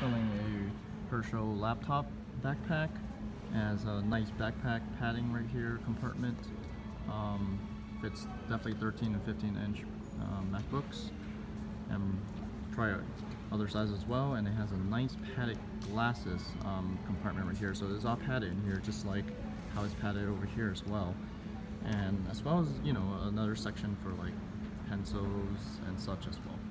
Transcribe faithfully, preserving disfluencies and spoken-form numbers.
selling a Herschel laptop backpack. It has a nice backpack padding right here, compartment. Um, fits definitely thirteen and fifteen inch um, MacBooks. And try other sizes as well. And it has a nice padded glasses um, compartment right here. So it's all padded in here, just like how it's padded over here as well. And as well as, you know, another section for like pencils and such as well.